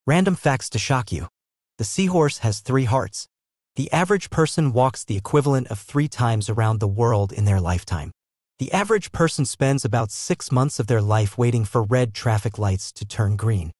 Random facts to shock you. The seahorse has 3 hearts. The average person walks the equivalent of 3 times around the world in their lifetime. The average person spends about 6 months of their life waiting for red traffic lights to turn green.